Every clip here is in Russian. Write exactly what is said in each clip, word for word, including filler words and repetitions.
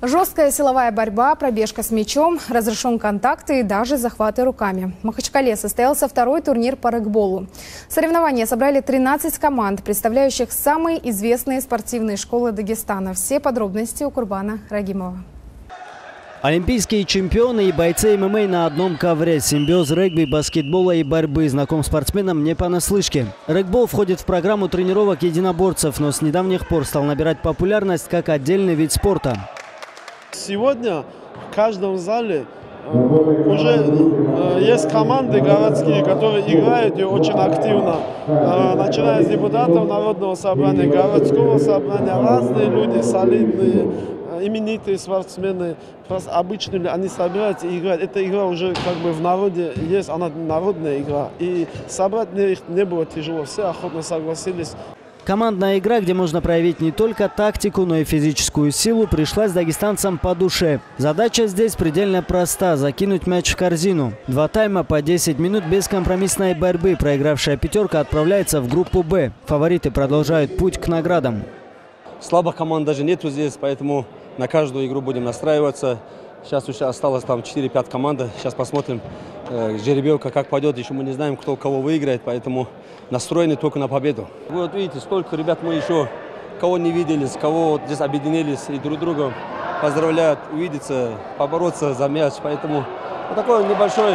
Жесткая силовая борьба, пробежка с мячом, разрешен контакты и даже захваты руками. В Махачкале состоялся второй турнир по регболу. Соревнования собрали тринадцать команд, представляющих самые известные спортивные школы Дагестана. Все подробности у Курбана Рагимова. Олимпийские чемпионы и бойцы эм эм а на одном ковре. Симбиоз регби, баскетбола и борьбы знаком спортсменам не понаслышке. Регбол входит в программу тренировок единоборцев, но с недавних пор стал набирать популярность как отдельный вид спорта. Сегодня в каждом зале э, уже э, есть команды городские, которые играют и очень активно. Э, начиная с депутатов Народного собрания, городского собрания, разные люди, солидные, э, именитые спортсмены, просто обычные люди, они собираются и играют. Эта игра уже как бы в народе есть, она народная игра. И собрать их не было тяжело, все охотно согласились. Командная игра, где можно проявить не только тактику, но и физическую силу, пришлась дагестанцам по душе. Задача здесь предельно проста – закинуть мяч в корзину. Два тайма по десять минут бескомпромиссной борьбы. Проигравшая пятерка отправляется в группу «Б». Фавориты продолжают путь к наградам. Слабых команд даже нету здесь, поэтому на каждую игру будем настраиваться. Сейчас уже осталось там четыре-пять команд. Сейчас посмотрим, э, жеребьевка как пойдет. Еще мы не знаем, кто кого выиграет, поэтому настроены только на победу. Вы вот видите, столько ребят мы еще кого не видели, с кого вот здесь объединились и друг друга поздравляют увидеться, побороться за мяч. Поэтому вот такой небольшой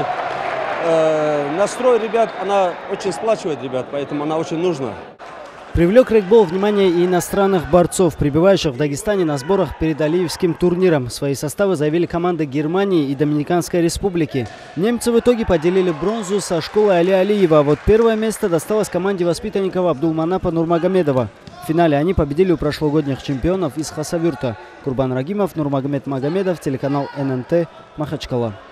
э, настрой ребят, она очень сплачивает ребят, поэтому она очень нужна. Привлек регбол внимание и иностранных борцов, прибывающих в Дагестане на сборах перед Алиевским турниром. Свои составы заявили команды Германии и Доминиканской республики. Немцы в итоге поделили бронзу со школой Али Алиева. Вот первое место досталось команде воспитанников Абдулманапа Нурмагомедова. В финале они победили у прошлогодних чемпионов из Хасавюрта. Курбан Рагимов, Нурмагомед Магомедов, телеканал эн эн тэ, Махачкала.